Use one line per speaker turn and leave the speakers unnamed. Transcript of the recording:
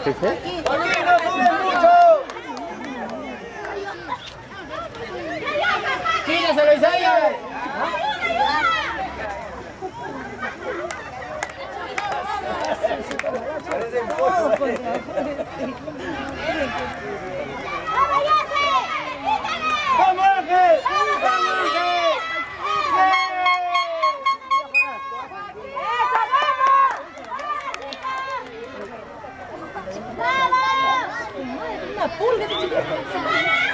Fíjese.
Aquí no sube mucho.
¡Quítaselo, Isaías!
Parecen pollos. ¡Vamos, Ángel! ¡Vamos, Ángel!
Una pulga,